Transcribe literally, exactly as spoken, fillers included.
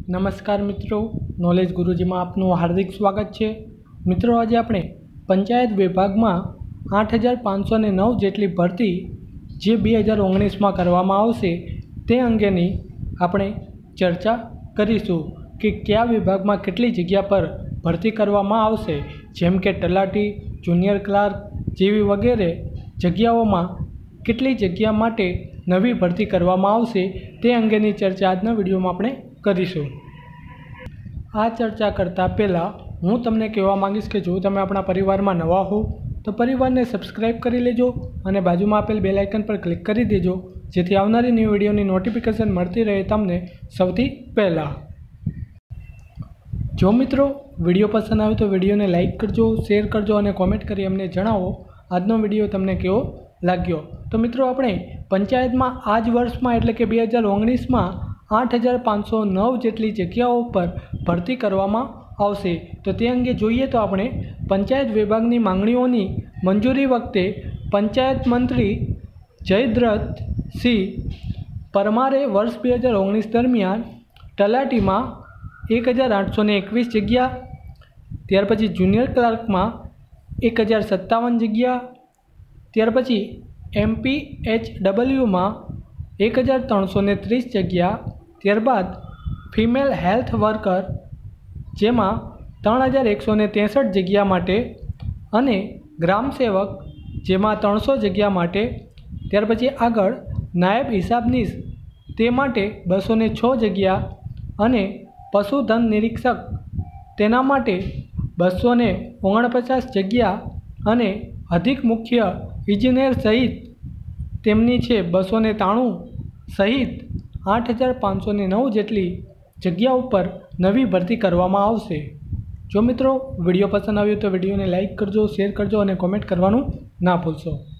नमस्कार मित्रों, नॉलेज गुरुजी में आपनु हार्दिक स्वागत है। मित्रों, आज आपणे पंचायत विभाग में आठ हज़ार पांच सौ ने नौ जेटली भर्ती जे बे हज़ार ओगनीस में करवामां आवशे ते अंगेनी आपणे चर्चा करीशुं कि क्या विभाग में केटली जग्या पर भर्ती करवामां आवशे, जेम के तलाटी, जूनियर क्लार्क जेवी वगैरे जग्याओं में केटली जग्या माटे नवी भर्ती करवामां आवशे ते अंगेनी चर्चा आजना विडियो में आपणे करीशुं। आ चर्चा करता पहला हूँ तमने कहेवा मांगीश कि जो तमे अपना परिवार में नवा हो तो परिवार ने सब्सक्राइब करी लेजो और बाजू में आपेल बेल आइकन पर क्लिक करी देजो, जेथी आवनारी न्यू विडियो की नोटिफिकेशन मळती रहे तमने सौथी पहला। जो मित्रों विडियो पसंद आवे तो विडियो ने लाइक करजो, शेर करजो और कॉमेंट करी अमने जणावो आजनो विडियो तमने केवो लाग्यो। तो मित्रों, अपने पंचायत में आज वर्ष में एटले के बे हज़ार ओगनीस में आठ हज़ार पांच सौ नौ जेटली जग्याओं पर भर्ती करवामां आवशे। तो ते अंगे जोईए तो आपणे पंचायत विभागनी मांगणीओनी मंजूरी वखते पंचायत मंत्री जयद्रथ सिंह परमारे वर्ष बे हज़ार ओगनीस दरमियान तलाटी में एक हज़ार आठ सौ ने एकवीस जग्या, त्यार पछी जूनियर क्लार्क में एक हज़ार सत्तावन जग्या, त्यार पछी एम पी एच डबल्यू में एक हज़ार त्रण सौ ने तीस जग्या, त्यारबाद फीमेल हेल्थ वर्कर जेमा त्रण हज़ार एक सौ ने तेसठ जग्या माटे अने ग्राम सेवक जेमा त्रण सौ जग्या माटे, त्यार पछी आगळ नायब हिसाबनीस ते माटे बसो ने छ जग्या अने पशुधन निरीक्षक तेना माटे बसो ने ओगणपचास जग्या अने अधिक मुख्य इंजीनियर सहित तेमनी छे बसो ने ताणु सहित आठ हज़ार पांच सौ ने नौ जेटली जग्याओं पर नवी भर्ती करवामां आवशे। जो मित्रों विडियो पसंद आव्यो तो विडियो ने लाइक करजो, शेर करजो और कॉमेंट करवानुं ना भूलशो।